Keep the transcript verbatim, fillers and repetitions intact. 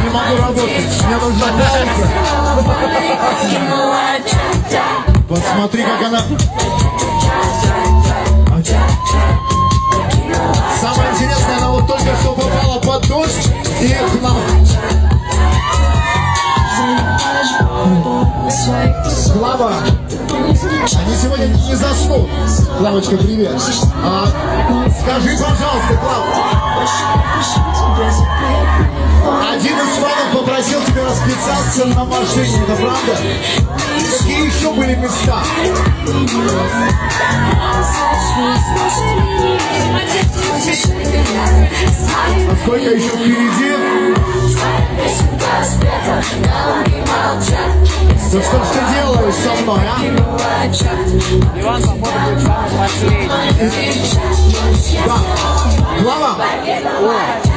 не могу работать. Мне нужна пауза. Посмотри, как она... Самое интересное, она вот только что попала под дождь и к нам. Клава, они сегодня не заснут. Клавочка, привет. А, скажи, пожалуйста, Клава. Один из фанов попросил тебя расписаться на машине, это правда? Какие еще были места? А сколько еще впереди? Ну что ж ты делаешь со мной, а? Иван, по-моему, будет самый последний. Да. Клава?